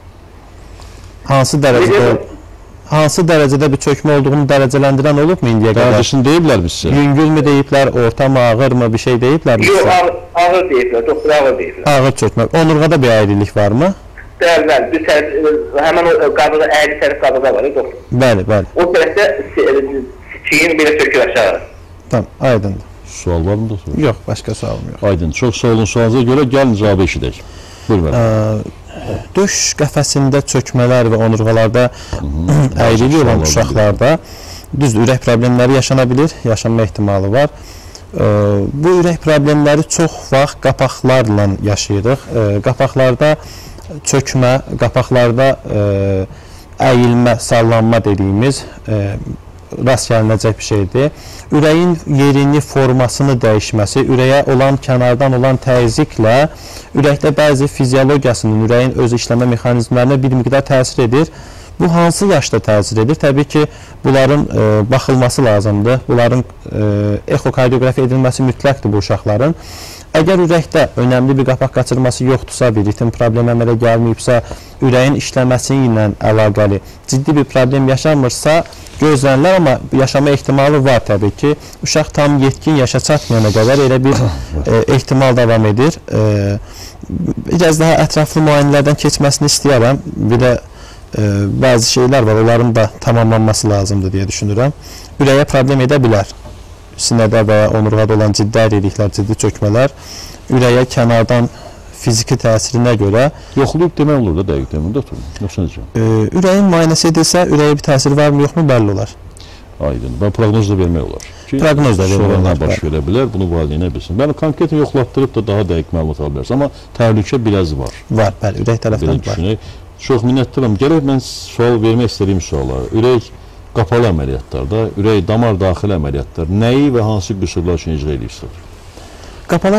Speaker 2: hansı dərəcədə bir çökmə olduğunu dərəcələndirən olubmu indiyə qədər?
Speaker 1: Dərəcəsini deyiblər mi sizə?
Speaker 2: Yüngül mü deyiblər, orta mı, ağır mı, bir şey deyiblər mi sizə?
Speaker 5: Yox, ağır deyiblər, doktor, ağır deyiblər.
Speaker 2: Ağır çökmə. Onurğada bir ayrılıq varmı?
Speaker 5: Bəli, həmən o qabırğa, əyri tərəf qabırğa var, doktor.
Speaker 2: Bəli, bəli.
Speaker 5: O tərəfdə çiyin belə çökür aşağı.
Speaker 2: Tamam, aydındır.
Speaker 1: Sual var mı doktor?
Speaker 2: Yox, başqa sualım yox.
Speaker 1: Aydın, çox sağ olun sualınıza görə. Gəlin cavabı eşidək. Buyurun.
Speaker 2: Döş qəfəsində çökmələr və onurğalarda əyrilik olan uşaqlarda düzdür, ürək problemləri yaşana bilir, yaşanma ehtimalı var. Bu ürək problemləri çox vaxt qapaqlarla yaşayırıq. Qapaqlarda çökmə, qapaqlarda əyilmə, sallanma dediyimiz rast gəlinəcək bir şeydir. Ürəyin yerini, formasını dəyişməsi, ürəyə olan kənardan olan təzyiqlə ürəkdə bəzi fiziologiyasının, ürəyin öz işləmə mexanizmlərinə bir miqdar təsir edir. Bu hansı yaşda təsir edir? Təbii ki, bunların baxılması lazımdır. Bunların ekokardioqrafiya edilməsi mütləqdir bu uşaqların. Əgər ürəkdə önəmli bir qapaq qaçırması yoxdursa, bir ritim problemi əmələ gəlməyibsə, ürəyin işləməsi ilə əlaqəli ciddi bir problem yaşanmırsa, gözlənilər, amma yaşama ehtimalı var təbii ki. Uşaq tam yetkin yaşa çatmayana qədər elə bir ehtimal davam edir. Biraz daha ətraflı müayinələrdən keçməsini istəyərəm. Bir də bəzi şeylər var, onların da tamamlanması lazımdır deyə düşünürəm. Ürəyə problem edə bilər. Sinədə və ya onurğada olan ciddi əyriliklər, ciddi çökmələr ürəyə kənardan fiziki təsirinə görə
Speaker 1: yoxlayıb demək olur da dəqiq demək doktor. Yoxsa necə?
Speaker 2: Ürəyin müayinəsi edilsə, ürəyə bir təsir varmı, yoxmu bəlli olar.
Speaker 1: Aydın. Və proqnoz da vermək olar.
Speaker 2: Proqnoz da vermək olar.
Speaker 1: Sonra baş verə bilər, bunu valideynə bilsin. Bəli, konkret yoxlatdırıb da daha dəqiq məlumat ala bilərsən, amma təhlükə biraz var.
Speaker 2: Var, bəli, ürək tərəfindən var.
Speaker 1: Çox minnətdaram. Gərək mən sual vermək istədiyim suala. Ürək qapalı əməliyyatlarda, ürək damar daxili əməliyyatlar nəyi və hansı qüsurlar üçün icra edirsiniz?
Speaker 2: Qapalı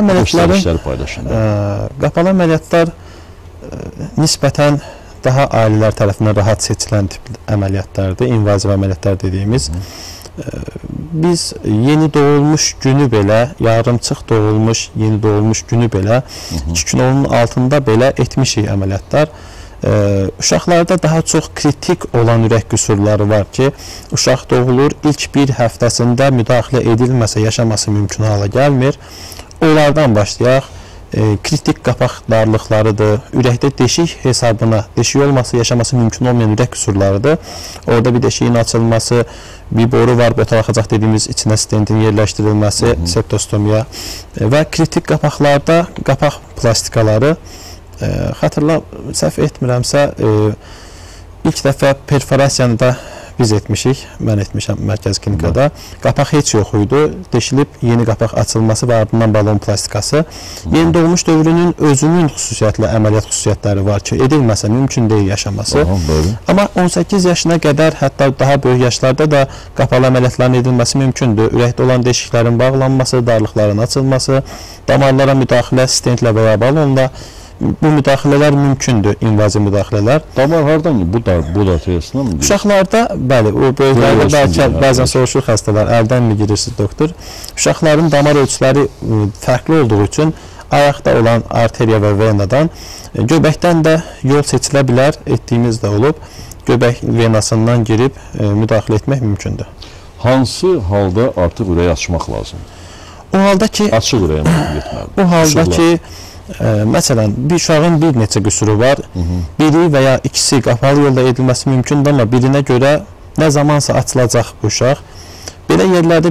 Speaker 2: əməliyyatlar nisbətən daha ailələr tərəfindən rahat seçilən tip əməliyyatlardır, invaziv əməliyyatlar dediyimiz. Biz yeni doğulmuş günü belə, yarımçıq doğulmuş, yeni doğulmuş günü belə, 2 gün onun altında belə etmişik əməliyyatlar. Uşaqlarda daha çox kritik olan ürək qüsurları var ki, uşaq doğulur, ilk bir həftəsində müdaxilə edilməsə yaşaması mümkün hala gəlmir. Onlardan başlayaq, kritik qapaq darlıqlarıdır, ürəkdə deşik hesabına, deşik olması, yaşaması mümkün olmayan ürək qüsurlarıdır. Orada bir deşiyin açılması, bir boru var, bötalaxacaq dediyimiz içinə stentin yerləşdirilməsi, septostomiya və kritik qapaqlarda qapaq plastikaları. Səhv etmirəmsə, ilk dəfə perforasiyanı da biz etmişik, mən etmişəm mərkəzi klinikada. Qapaq heç yox idi, deşilib yeni qapaq açılması və ardından balon plastikası. Yeni doğmuş dövrünün özünün xüsusiyyətlə əməliyyat xüsusiyyətləri var ki, edilməsə mümkün deyil yaşaması. Amma 18 yaşına qədər, hətta daha böyük yaşlarda da qapalı əməliyyatların edilməsi mümkündür. Ürəkdə olan deşiklərin bağlanması, darlıqların açılması, damarlara müdaxilə stentlə və ya balonla. Bu müdaxilələr mümkündür, invaziv müdaxilələr.
Speaker 1: Damar hardan bu da teyasına mı?
Speaker 2: Uşaqlarda, bəli, o böyüklərdə bəlkə bəzən soruşur xəstələr, əldən mi girirsiniz doktor? Uşaqların damar ölçüləri fərqli olduğu üçün ayaqda olan arteriya və venadan, göbəkdən də yol seçilə bilər, etdiyimiz də olub, göbək venasından girib müdaxilə etmək mümkündür.
Speaker 1: Hansı halda artıq ürəyi açmaq lazımdır?
Speaker 2: O halda ki,
Speaker 1: açıq ürəyə getməlidir.
Speaker 2: O halda ki, məsələn, bir uşağın bir neçə qüsuru var, biri və ya ikisi qapalı yolda edilməsi mümkündür, amma birinə görə nə zamansa açılacaq bu uşaq. Belə yerlərdə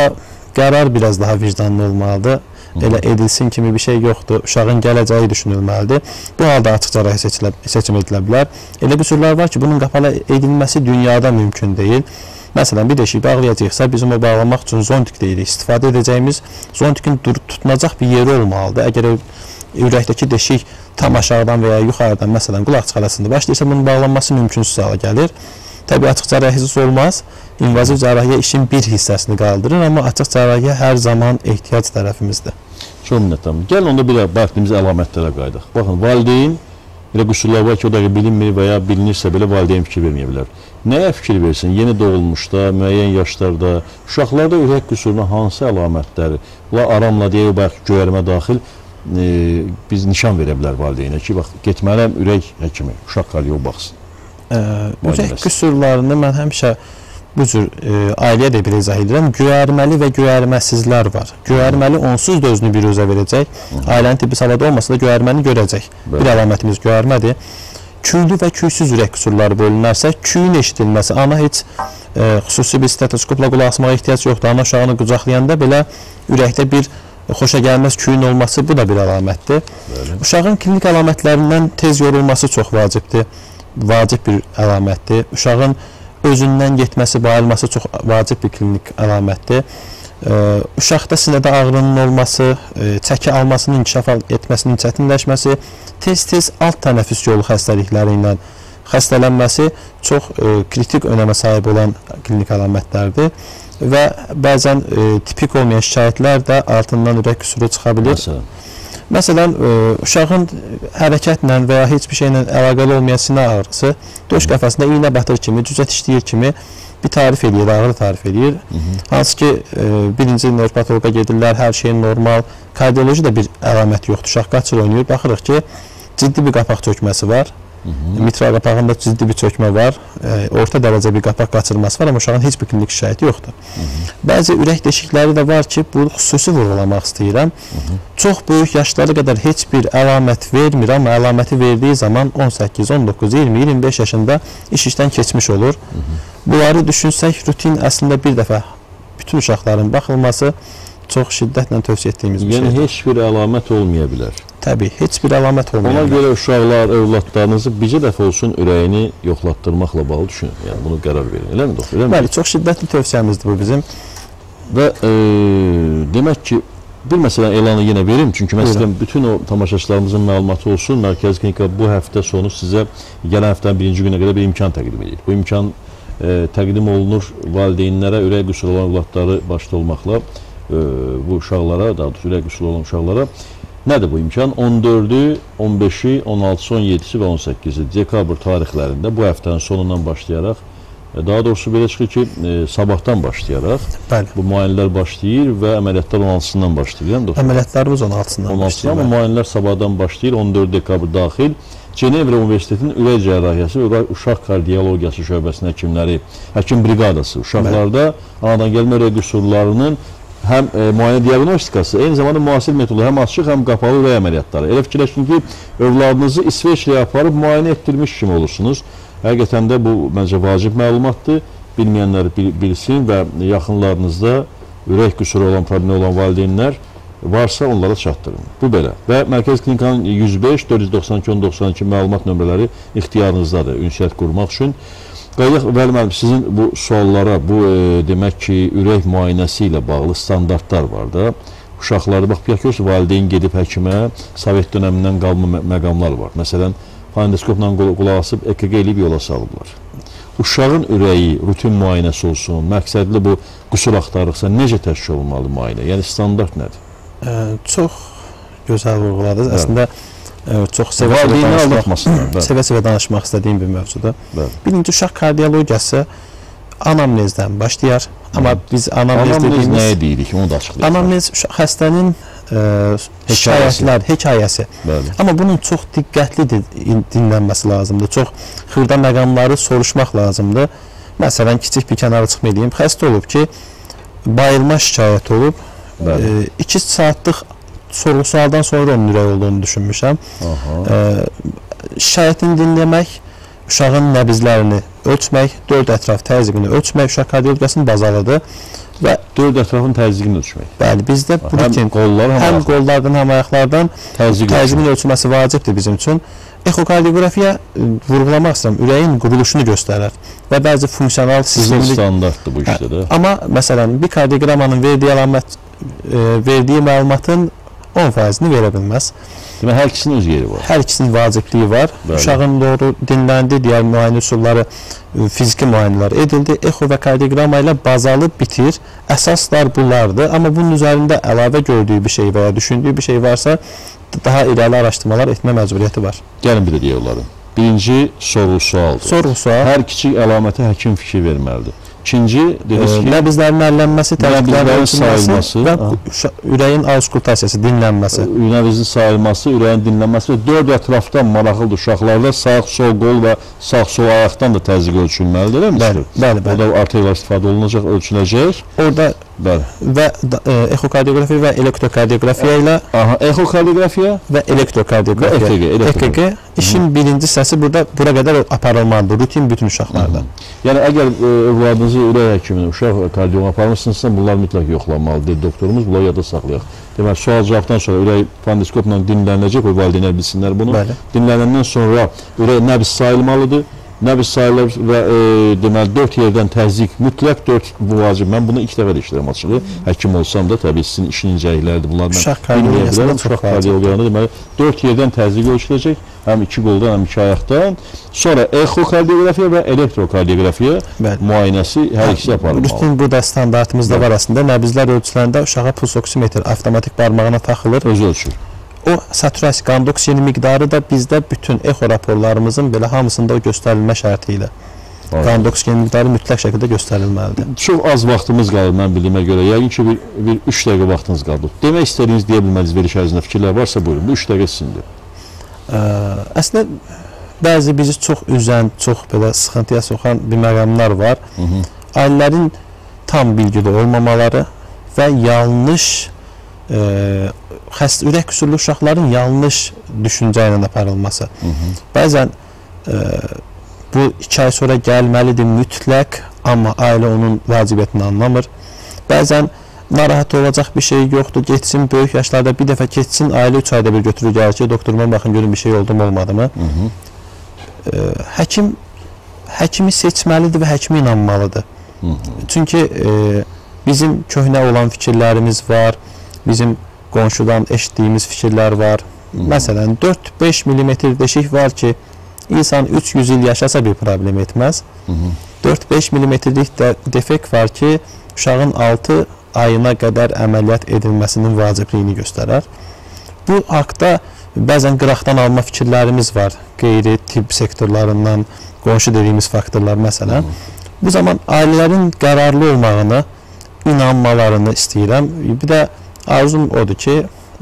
Speaker 2: qərar biraz daha vicdanlı olmalıdır. Elə edilsin kimi bir şey yoxdur. Uşağın gələcəyi düşünülməlidir. Bu halda açıq cərrahiyyə seçim edilə bilər. Elə qüsurlar var ki, bunun qapalı edilməsi dünyada mümkün deyil. Məsələn, bir deşik bağlayacaqsa, bizim o bağlamaq üçün zontik deyirik. İstifadə edəcəyimiz zontikin tutunacaq bir yeri olmalıdır. Əgər ürəkdəki deşik tam aşağıdan və ya yuxarıdan, məsələn, qulaq çıxarasında başlayırsa, bunun bağlanması mümkünsüz hala gəlir. Təbii, açıq cərrahiyyəsiz olmaz. İnvaziv cərrahiyyə işin bir hissəsini qaldırır, amma açıq cərrahiyyə hər zaman ehtiyac tərəfimizdir.
Speaker 1: Çox minnətdaram. Gəlin onda bir bəxtimiz əlamətlərə qaydaq. Baxın, valideyn elə qüsurlar var ki, o da bilinmir və ya bilinirsə belə valideyn fikir verməyə bilər. Nəyə fikir versin? Yeni doğulmuşda, müəyyən yaşlarda, uşaqlarda ürək qüsuruna hansı əlamətləri, aramla deyək, bayaq göyərmə daxil biz nişan verə bilər valideynə ki, bax, getməliyəm ürək həkimi, uşaq kardioloq baxsın.
Speaker 2: Ürək qüsurlarını mən həmişə bu cür ailəyə də bir izah edirəm. Göyərməli və göyərməsizlər var. Göyərməli onsuz da özünü bir özə verəcək. Ailənin tibbi savadı olmasa da göyərməni görəcək. Bir əlamətimiz göyərmədir. Küylü və küysüz ürək qüsurları bölünərsə, küyün eşidilməsi, ana heç xüsusi bir stetoskopla qulaq asmağa ehtiyac yoxdur. Ana uşağını qucaqlayanda belə ürəkdə bir xoşa gəlməz küyün olması, bu da bir əlamətdir. Uşağın klinik əlamətlərindən tez yorulması çox vacibdir. Vacib bir əlamətdir. Uşağın özündən getməsi, bayılması çox vacib bir klinik əlamətdir. Uşaqda sinədə ağrının olması, çəki almasının, inkişaf etməsinin çətinləşməsi, tez-tez alt tənəffüs yolu xəstəlikləri ilə xəstələnməsi çox kritik önəmə sahib olan klinik əlamətlərdir və bəzən tipik olmayan şikayətlər də altından ürək qüsuru çıxa bilir. Məsələn, uşağın hərəkətlə və ya heç bir şeylə əlaqəli olmayan sinə ağrısı döş qəfəsində iynə batır kimi, cüzət işləyir kimi bir tarif edir, ağrı tarif edir. Hansı ki, birinci növropatoloqa gedirlər, hər şey normal, kardioloji də bir əlamət yoxdur, uşaq qaçır oynayır, baxırıq ki, ciddi bir qapaq çökməsi var. Mitral qapağında ciddi bir çökmə var, orta dərəcə bir qapaq qaçırması var, amma uşağın heç bir klinik şikayəti yoxdur. Bəzi ürək deşikləri də var ki, bu xüsusi vurğulamaq istəyirəm. Çox böyük yaşları qədər heç bir əlamət vermir, amma əlaməti verdiyi zaman 18, 19, 20, 25 yaşında iş işdən keçmiş olur. Bunları düşünsək, rutin əslində bir dəfə bütün uşaqların baxılması çox şiddətlə tövsiyə etdiyimiz bir şeydir.
Speaker 1: Yəni, heç bir əlamət olmaya bilər.
Speaker 2: Təbii, heç bir əlamət olmaya bilər.
Speaker 1: Ona görə uşaqlar, övladlarınızı bircə dəfə olsun ürəyini yoxlatdırmaqla bağlı düşünün. Yəni, bunu qərar verin. Eləmi, doktor?
Speaker 2: Bəli, çox şiddətli tövsiyəmizdir bu bizim.
Speaker 1: Və demək ki, bir məsələn elanı yenə verim. Çünki məsələn, bütün o tamaşaçılarımızın məlumatı olsun. Mərkəzi Klinika bu həftə sonu sizə gələn həftənin birinci günə qədər bir imkan təqdim edir. Bu imkan təqdim olunur valideynlərə, ürək qüsuru olan övladları başda olmaqla bu uşaqlara, daha doğrusu ürək qüsuru olan uşaqlara. Nədir bu imkan? 14-ü, 15-i, 16-sı, 17-si və 18-i dekabr tarixlərində bu həftənin sonundan başlayaraq, daha doğrusu belə çıxır ki, sabahdan başlayaraq bu müayinələr başlayır və əməliyyatlar 16-sından başlayır.
Speaker 2: Əməliyyatlarımız 16-sından başlayır.
Speaker 1: Amma müayinələr sabahdan başlayır, 14 dekabr daxil. Cenevra Universitetinin ürək cərrahiyyəsi və uşaq kardiyologiyası şöbəsinin həkimləri, həkim briqadası uşaqlarda anadan gəlmə ürək qüsurlarının həm müayinə diaqnostikası, eyni zamanda müasir metodu, həm açıq, həm qapalı ürək əməliyyatları. Elə fikirləşin ki, övladınızı İsveçrəyə aparıb müayinə etdirmiş kimi olursunuz. Həqiqətən də bu, məncə, vacib məlumatdır. Bilməyənlər bilsin və yaxınlarınızda ürək qüsuru olan, problemi olan valideynlər varsa onlara çatdırın. Bu belə. Və Mərkəzi Klinikanın 105, 492, 1092 məlumat nömrələri ixtiyarınızdadır ünsiyyət qurmaq üçün. Qaydaq, Vəli müəllim, sizin bu suallara, bu demək ki, ürək müayinəsi ilə bağlı standartlar var da. Uşaqları, bax, görürsünüz, valideyn gedib həkimə, Sovet dönəmindən qalma məqamlar var. Məsələn, fonendoskopla qulaq asıb, EKG eləyib yola salıblar. Uşağın ürəyi, rutin müayinəsi olsun, məqsədli bu qüsur axtarırsa, necə təşkil olunmalı müayinə? Yəni, standart nədir?
Speaker 2: Çox gözəl vurğuladınız. Əslində, çox sevə-sevə danışmaq istədiyim bir mövzudur. Birinci, uşaq kardiyologiyası anamnezdən başlayar. Amma biz anamnez dediyimiz...
Speaker 1: Anamnez nəyə deyirik, onu da açıqlayaq.
Speaker 2: Anamnez xəstənin şikayətlər, hekayəsi. Amma bunun çox diqqətli dinlənməsi lazımdır. Çox xırda məqamları soruşmaq lazımdır. Məsələn, kiçik bir kənara çıxma edeyim. Xəstə olub ki, bayılma şikayət olub. 2 saatlıq sorğu-sualdan sonra onun ürək olduğunu düşünmüşəm. Şikayətini dinləmək, uşağın nəbizlərini ölçmək, 4 ətraf təzyiqini ölçmək uşaq kardiologiyasının bazalıdır. və
Speaker 1: 4 ətrafın təzyiqini ölçmək.
Speaker 2: Bəli, bizdə rutin həm qollardan, həm ayaqlardan təzyiqin ölçülməsi vacibdir bizim üçün. Ekokardiografiya vurğulamaq istəyirəm, ürəyin quruluşunu göstərir və bəzi funksional
Speaker 1: sistemli standartdır bu işdə də.
Speaker 2: Amma məsələn, bir kardioqrammanın verdiyi məlumatın 10%-ni verə bilməz.
Speaker 1: Demək, hər ikisinin öz yeri var.
Speaker 2: Hər ikisinin vacibliyi var. Uşağın doğru dinləndi, digər müayinə üsulları, fiziki müayinələr edildi. Eko və kardioqramma ilə bazalı bitir. Əsaslar bunlardır. Amma bunun üzərində əlavə gördüyü bir şey və ya düşündüyü bir şey varsa, daha irəli araşdırmalar etmə məcburiyyəti var.
Speaker 1: Gəlin bir də deyək onların. Birinci sorğu-sualdır.
Speaker 2: Sorğu-sual.
Speaker 1: Hər kiçik əlamətə həkim fikir verməlidir. İkinci, dediniz ki,
Speaker 2: nəbizlərin ələnməsi, təzyiqlərin sayılması və ürəyin auskultasiyası, dinlənməsi.
Speaker 1: Nəbizin sayılması, ürəyin dinlənməsi və 4 ətrafdan maraqlıdır uşaqlarda sağ-sol qol və sağ-sol ayaqdan da təzyiq ölçülməlidir,
Speaker 2: eləmi? Bəli.
Speaker 1: Orada arteriyal istifadə olunacaq, ölçüləcək.
Speaker 2: Orada və ekokardiografiya və elektrokardiografiya ilə
Speaker 1: ekokardiografiya
Speaker 2: və elektrokardiografiya EKG işin birinci hissəsi bura qədər aparılmalıdır, rutin bütün uşaqlarda.
Speaker 1: Yəni, əgər övladınızı ürək həkimini, uşaq kardiyoloqa aparmışsınızsa, bunlar mütləq yoxlanmalıdır doktorumuz, bunları yada saxlayaq. Demək, sual-cavabdan sonra ürək pandiskopla dinləniləcək, o valideynlər bilsinlər bunu. Dinlənəndən sonra ürək nəbz sayılmalıdır. Nəbz sayılır və deməli 4 yerdən təzyiq, mütləq 4 bu vacib. Mən bunu ilk dəfə də işləyirəm açığı. Həkim olsam da təbii sizin işin incəlikləridir. Bunlar
Speaker 2: uşaq kardiyologiyasında
Speaker 1: çox vacibdir. Deməli 4 yerdən təzyiq ölçüləcək. Həm 2 qoldan, həm 2 ayaqdan. Sonra ekokardiografiya və elektrokardiografiya müayinəsi hər ikisi aparılmalı.
Speaker 2: Rutin burada standartımızda var əslində. Nəbzlər ölçüləndə uşağa puls oksimetr avtomatik barmağına taxılır.
Speaker 1: Özü ölçür.
Speaker 2: O saturasiya, qan oksijeni miqdarı da bizdə bütün eko raporlarımızın belə hamısında o göstərilmə şərti ilə. Qan oksijeni miqdarı mütləq şəkildə göstərilməlidir.
Speaker 1: Çox az vaxtımız qalır mən bildiyimə görə. Yəqin ki, bir 3 dəqiqə vaxtınız qaldı. Demək istədiyiniz, deyə bilmədiniz veriş ərzində fikirlər varsa buyurun. Bu 3 dəqiqə sizindir.
Speaker 2: Əslində, bəzi bizi çox üzən, çox belə sıxıntıya soxan bir məqamlar var. Ailələrin tam bilgili olmamaları və yanlış ürək qüsurlu uşaqların yanlış düşüncə ilə aparılması. Bəzən bu 2 ay sonra gəlməlidir mütləq, amma ailə onun vacibiyyətini anlamır. Bəzən narahat olacaq bir şey yoxdur, geçsin, böyük yaşlarda bir dəfə keçsin, ailə 3 ayda bir götürür, gəlir ki, doktoruma baxın, görün bir şey oldu mu, olmadı mı? Həkimi seçməlidir və həkimi inanmalıdır. Çünki bizim köhnə olan fikirlərimiz var, bizim qonşudan eşitdiyimiz fikirlər var. Məsələn, 4-5 mm deşik var ki, insan 300 il yaşasa bir problem etməz. 4-5 mm-lik defekt var ki, uşağın 6 ayına qədər əməliyyat edilməsinin vacibliyini göstərər. Bu haqda bəzən qıraqdan alma fikirlərimiz var, qeyri-tibb sektorlarından, qonşu dediyimiz faktorlar məsələn. Bu zaman ailələrin qərarlı olmağını, inanmalarını istəyirəm. Bir də arzum odur ki,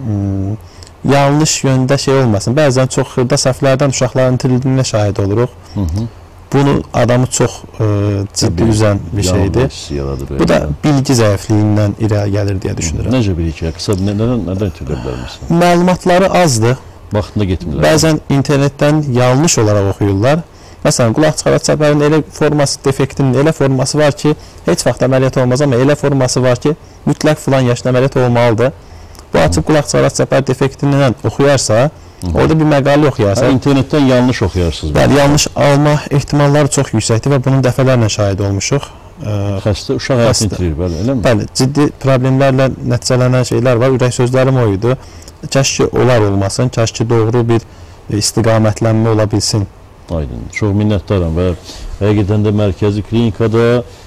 Speaker 2: yanlış yöndə şey olmasın. Bəzən çox xırda səhvlərdən uşaqların itirildiyinə şahid oluruq. Bunu adamı çox ciddi üzən bir şeydir. Bu da bilgi zəifliyindən irəli gəlir deyə düşünürəm.
Speaker 1: Necə bilgi? Qısa nədən itirilə bilərmişsin?
Speaker 2: Məlumatları azdır.
Speaker 1: Vaxtında getmirlər.
Speaker 2: Bəzən internetdən yanlış olaraq oxuyurlar. Məsələn, qulaq çıxaraq çəpərin elə forması, defektinin elə forması var ki, heç vaxt əməliyyat olmaz, amma elə forması var ki, mütləq filan yaşda əməliyyat olmalıdır. Bu açıb qulaq çıxaraq çəpər defektindən oxuyarsa, orada bir məqalə oxuyarsa...
Speaker 1: İnternetdən yanlış oxuyarsınız.
Speaker 2: Bəli, yanlış alma ehtimalları çox yüksəkdir və bunun dəfələrlə şahid olmuşuq.
Speaker 1: Xəstə uşaq həyatını itirir, bəli, eləmi?
Speaker 2: Bəli, ciddi problemlərlə nəticələnən şeylər var. Ürək sözlərim o idi. Kəş ki, olar olmasın, kəş ki, doğru bir istiqamətlənmə ola bilsin.
Speaker 1: Aydın, çox minnətdaram və həqiqətən də mərkəzi klinikada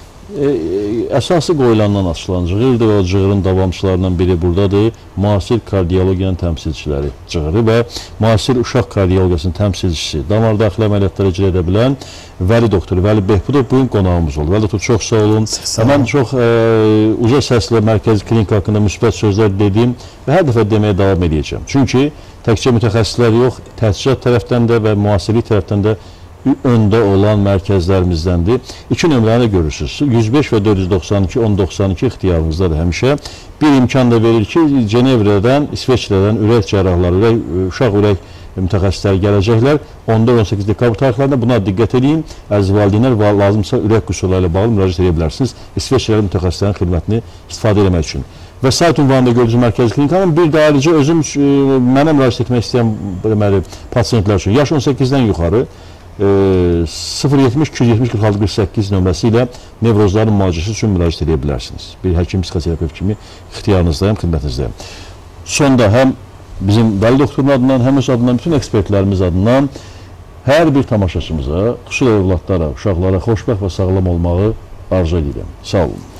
Speaker 1: əsası qoyulandan açılan cığırdır və o cığırın davamçılarından biri buradadır. Müasir kardiyologiyanın təmsilçiləri cığırı və müasir uşaq kardiyologiyasının təmsilçisi, damar daxili əməliyyatları icra edə bilən Vəli doktor, Vəli Behbudov bugün qonağımız oldu. Vəli doktor, çox sağ olun. Mən çox uca səslə mərkəzi klinika haqqında müsbət sözlər dediyim və hər dəfə deməyə davam edəcəm. Çünki təkcə mütəxəssislər yox, təhsilat tərəfdən də və müasirlik tərəfdən də öndə olan mərkəzlərimizdəndir. 2 nömrəni görürsünüz. 105 və 492, 1092 ixtiyarınızdadır həmişə. Bir imkan da verir ki, Cenevrədən, İsveçrədən ürək cərrahları, uşaq ürək mütəxəssislər gələcəklər. 14-18 dekabr tarixlərində buna diqqət edin. Əziz valideynlər lazımsa ürək qüsurları ilə bağlı müraciət edə bilərsiniz. İsveçrəli mütəxəssislərin xidmətini istifadə etmək üçün. Və sayt ünvanında gördüyünüz mərkəzi klinikanın bir də ayrıca özüm mənə müraciət etmək istəyən pasiyentlər üçün yaş 18-dən yuxarı 070-270-46-48 nömrəsi ilə nevrozların müalicəsi üçün müraciət edə bilərsiniz. Bir həkim, psixoterapevt kimi ixtiyarınızdayım, xidmətinizdəyim. Sonda həm bizim Vəli doktorun adından, həm öz adından, bütün ekspertlərimiz adından hər bir tamaşaçımıza, xüsusilə övladlara, uşaqlara xoşbəxt və sağlam olmağı arzu edirəm. Sağ olun.